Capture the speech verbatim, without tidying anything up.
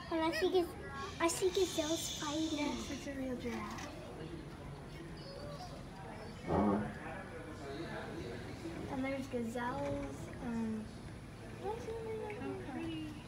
And I see, gaz- I see gazelles fighting. Yes, it's a real giraffe. And there's gazelles and... How pretty.